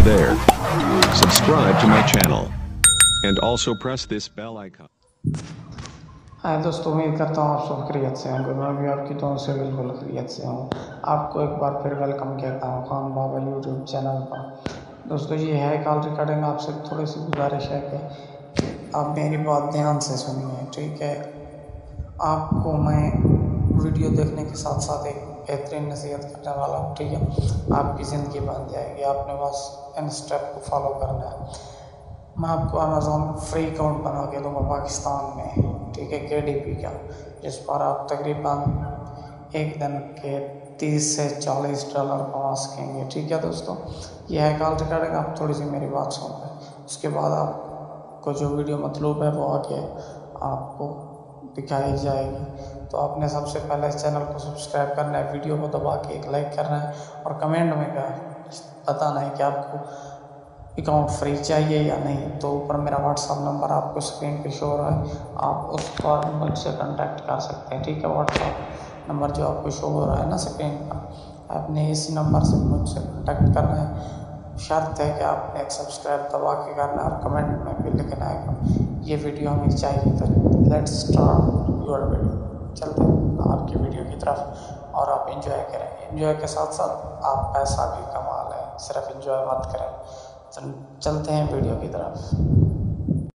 there. Subscribe to my channel. And also press this bell icon. हाय दोस्तों, उम्मीद करता हूँ आप सब खैरियत से होंगे। मैं भी आपकी दुआओं से बिल्कुल खैरियत से हूँ। आपको एक बार फिर वेलकम कहता हूँ खान बाबा यूट्यूब चैनल पर। दोस्तों, ये है कॉल रिकॉर्डिंग। आपसे थोड़ी सी गुजारिश है कि आप मेरी बात ध्यान से सुनिए, ठीक है। आपको मैं वीडियो देखने के साथ साथ एक बेहतरीन नसीहत करने वाला हूँ, ठीक है। आपकी ज़िंदगी बन जाएगी। आपने बस इन स्टेप को फॉलो करना है। मैं आपको अमेज़ॉन फ्री अकाउंट बना के दूँगा पाकिस्तान में, ठीक है, KDP का, जिस पर आप तकरीबन एक दिन के 30 से $40 कमा सकेंगे, ठीक है दोस्तों। यह है कॉल रिकॉर्डिंग। आप थोड़ी सी मेरी बात सुन लें, उसके बाद आपको जो वीडियो मतलूब है वो आगे आपको दिखाई जाएगी। तो आपने सबसे पहले इस चैनल को सब्सक्राइब करना है, वीडियो को दबा के एक लाइक करना है और कमेंट में बताना है कि आपको अकाउंट फ्री चाहिए या नहीं। तो ऊपर मेरा व्हाट्सअप नंबर आपको स्क्रीन पे शो हो रहा है, आप उस पर मुझसे कांटेक्ट कर सकते हैं, ठीक है। व्हाट्सअप नंबर जो आपको शो हो रहा है ना स्क्रीन पर, आपने इस नंबर से मुझसे कांटेक्ट करना है। शर्त है कि आपने एक सब्सक्राइब दबा के करना है और कमेंट में भी लिखना है ये वीडियो हमें चाहिए। तो लेट्स स्टार्ट योर वीडियो। चलते हैं आपकी वीडियो की तरफ और आप इंजॉय करें। इंजॉय के साथ साथ आप पैसा भी कमा लें, सिर्फ इंजॉय मत करें। चलते हैं वीडियो की तरफ।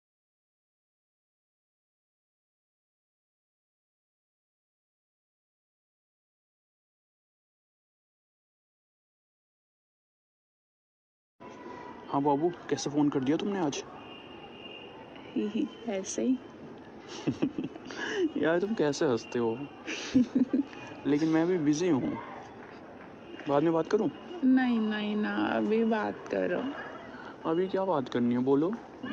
हाँ बाबू, कैसे फ़ोन कर दिया तुमने आज? ही ऐसे ही। यार तुम कैसे हंसते हो? लेकिन मैं भी बिज़ी हूँ, बाद में बात करूँ? नहीं नहीं ना, अभी बात करो। अभी क्या बात करनी है, बोलो।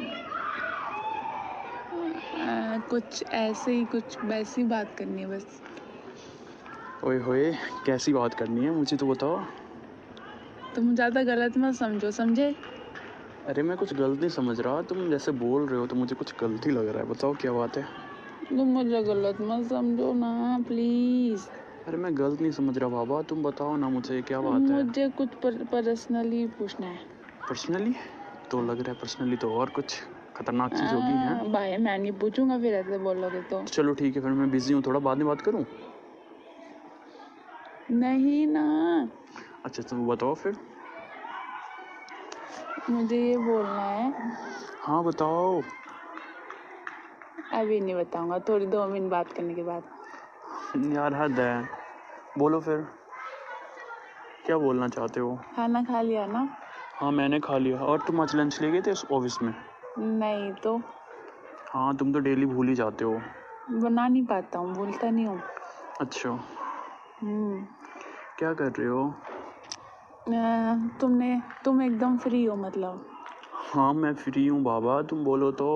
कुछ ऐसे ही, कुछ वैसी बात करनी है बस। ओए होए, कैसी बात करनी है मुझे तो बताओ। तुम ज़्यादा गलत मत समझो, समझे? अरे मैं कुछ गलत नहीं समझ रहा, तुम जैसे बोल रहे हो तो मुझे कुछ गलत ही लग रहा है। बताओ क्या बात है। तुम मुझे गलत मत समझो ना, प्लीज़। अरे मैं गलत नहीं समझ रहा बाबा, तुम बताओ ना मुझे क्या बात है। मुझे कुछ पर्सनली पूछना है। पर्सनली? तो लग रहा है पर्सनली तो और कुछ खतरनाक चीज़ होगी। हैं भाई, मैं नहीं पूछूंगा फिर ऐसे बोलोगे तो। चलो ठीक है, फिर मैं बिज़ी हूँ थोड़ा, बाद में बात करूँ? नहीं ना, अच्छा तुम बताओ फिर। मुझे ये बोलना है। हाँ बताओ। अभी नहीं बताऊंगा, थोड़ी 2 मिनट बात करने के बाद। यार हद है, बोलो फिर क्या बोलना चाहते हो। खाना खा लिया ना? हाँ मैंने खा लिया। और तुम आज लंच ले गए थे ऑफिस में? नहीं तो। हाँ तुम तो डेली भूल ही जाते हो। बना नहीं पाता हूँ, भूलता नहीं हूँ। अच्छा क्या कर रहे हो? तुम एकदम फ्री हो मतलब? हाँ मैं फ्री हूँ बाबा, तुम बोलो तो।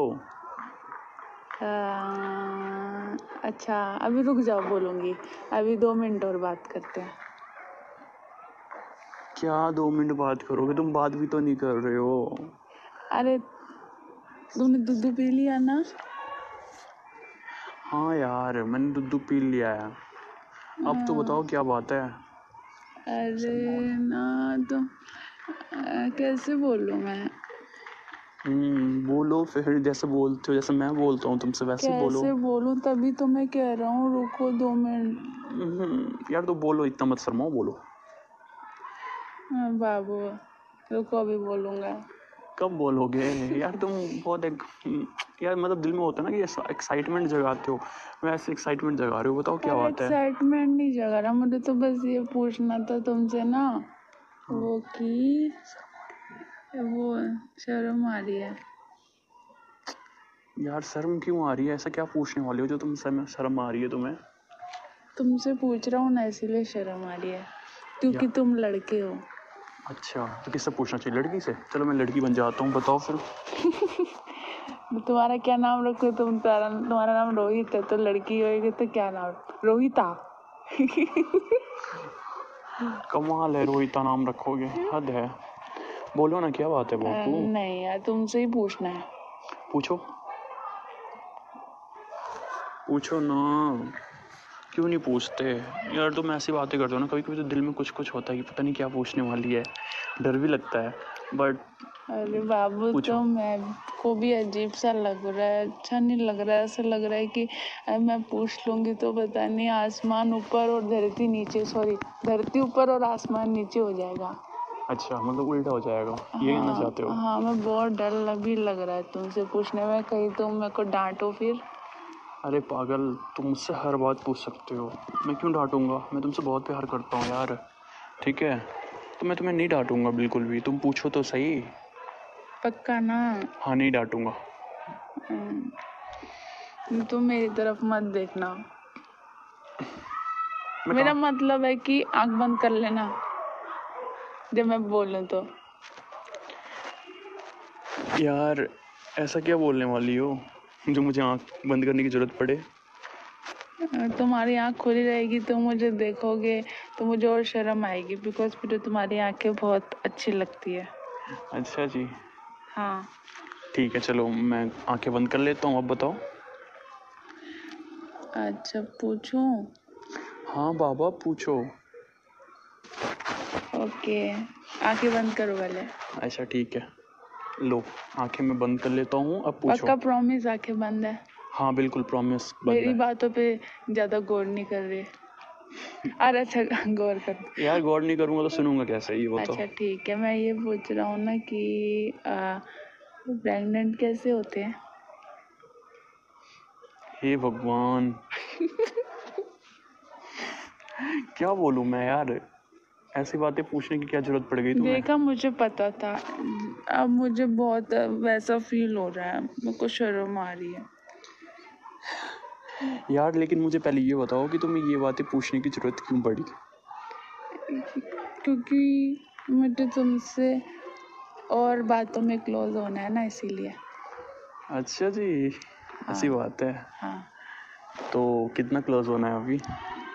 अच्छा अभी रुक जाओ, बोलूँगी। अभी 2 मिनट और बात करते हैं। क्या 2 मिनट बात करोगे? तुम बात भी तो नहीं कर रहे हो। अरे तुमने दूध पी लिया ना? हाँ यार मैंने दूध पी लिया है। अब तो बताओ क्या बात है। अरे ना तो कैसे बोलूँ मैं? बोलो फिर, जैसे बोलते हो, जैसे मैं बोलता हूँ तुमसे वैसे बोलो। कैसे बोलूँ? तभी तो मैं कह रहा हूँ रुको 2 मिनट। यार तो बोलो, इतना मत शर्माओ, बोलो। हाँ बाबू, रुको अभी बोलूँगा। कब बोलोगे? यार तुम बहुत यार मतलब दिल में होता है ना कि एक्साइटमेंट जगाते हो, वैसे एक्साइटमेंट जगा रहे हो। बताओ क्या बात है। एक्साइटमेंट नहीं जगा रहा, मुझे तो बस ये पूछना था तुमसे ना। वो कि वो शर्म आ रही है। यार शर्म क्यों आ रही है? ऐसा क्या पूछने वाले हो जो तुम शर्म आ रही है तुम्हें? तुमसे पूछ रहा हूँ ना, इसीलिए शर्म आ रही है, क्योंकि तुम लड़के हो। अच्छा तो किससे पूछना चाहिए? लड़की से? चलो मैं लड़की बन जाता हूँ, बताओ फिर। तुम्हारा क्या नाम रखो? तुम्हारा नाम रोहित है, तो लड़की होगी तो क्या नाम? रोहिता। कमाल है, रोहिता नाम रखोगे, हद है। बोलो ना क्या बात है बापू। नहीं यार, तुमसे ही पूछना है। पूछो पूछो ना, क्यों नहीं पूछते यार? तुम ऐसी बातें करते हो ना, कभी कभी तो दिल में कुछ कुछ होता है कि पता नहीं क्या पूछने वाली है, डर भी लगता है। बट अरे बाबू, पूछो। तो मैं को भी अजीब सा लग रहा है, अच्छा नहीं लग रहा है। ऐसा लग रहा है कि मैं पूछ लूंगी तो पता नहीं आसमान ऊपर और धरती नीचे, सॉरी, धरती ऊपर और आसमान नीचे हो जाएगा। अच्छा, मतलब उल्टा हो जाएगा, ये कहना चाहते हो? हाँ, मैं बहुत डर भी लग रहा है तुमसे पूछने में, कहीं तुम मेरे को डांटो फिर। अरे पागल, तुम मुझसे हर बात पूछ सकते हो, मैं क्यों डांटूंगा? मैं तुमसे बहुत प्यार करता हूँ यार, ठीक है? तो मैं तुम्हें नहीं डांटूंगा बिल्कुल भी, तुम पूछो तो सही। पक्का ना? हाँ, नहीं डांटूंगा। तुम मेरी तरफ मत देखना, मैं मेरा कहाँ? मतलब है कि आंख बंद कर लेना जब मैं बोलूं तो। यार, ऐसा क्या बोलने वाली हो जो मुझे आँख बंद करने की ज़रूरत पड़े? तुम्हारी आंख खुली रहेगी तो मुझे देखोगे तो मुझे और शर्म आएगी, बिकॉज मुझे तुम्हारी आंखें बहुत अच्छी लगती है। अच्छा जी, हाँ। ठीक है, चलो मैं आंखें बंद कर लेता हूँ, अब बताओ। अच्छा, पूछूं? हाँ बाबा, पूछो। ओके, आंखें बंद करो पहले। अच्छा ठीक है, लो आंखें मैं बंद कर लेता हूँ, अब पूछो। पक्का प्रॉमिस आंखें बंद है? हाँ बिल्कुल, प्रॉमिस बंद मेरी है। बातों पे ज्यादा गौर नहीं कर रहे? अरे अच्छा, गौर कर। यार गौर नहीं करूँगा तो सुनूंगा कैसे, ये बताओ। अच्छा ठीक है, मैं ये पूछ रहा हूँ ना कि प्रेग्नेंट कैसे होते हैं? हे भगवान, क्या बोलूँ मैं यार, ऐसी बातें पूछने की क्या जरूरत पड़ गई तुम्हें? देखा, मुझे पता था। अब मुझे बहुत वैसा फील हो रहा है, मेरे को शर्म आ रही है। यार लेकिन मुझे पहले ये बताओ कि तुम्हें ये बातें पूछने की जरूरत क्यों पड़ी? क्योंकि मुझे तुमसे और बातों में क्लोज होना है ना, इसीलिए। अच्छा जी, ऐसी बात है। हाँ। तो कितना क्लोज होना है अभी?